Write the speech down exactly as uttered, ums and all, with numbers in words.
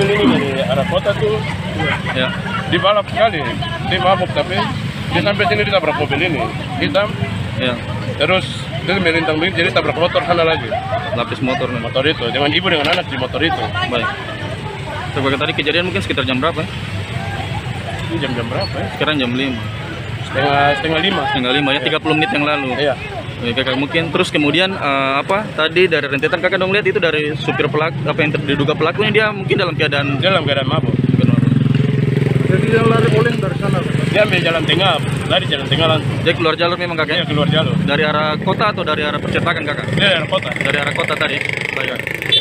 mobil ini dari arah kota tuh Ya. dibalap sekali. Dia mabuk tapi dia sampai sini ditabrak mobil ini hitam. Ya. Terus dia merintang begitu jadi tabrak motor sana lagi. Lapis motor nih. Motor itu dengan ibu dengan anak di motor itu. Baik. Sebagai tadi kejadian mungkin sekitar jam berapa? Ini jam-jam berapa ya? Sekarang jam lima. Setengah setengah lima. Setengah lima ya, tiga puluh menit yang lalu. Iya. Oke, kakak mungkin terus kemudian eh, apa tadi dari rentetan kakak dong lihat itu dari supir pelaku apa yang ter- diduga pelakunya dia mungkin dalam keadaan Dia dalam keadaan mabuk. Jadi yang lari oleng dari sana. Dia ambil jalan tengah, lari jalan tengah langsung. dia keluar jalur memang Dia kakak keluar jalur. dari arah kota atau dari arah percetakan kakak Dia dari kota. dari arah kota tadi. Baik, Kak.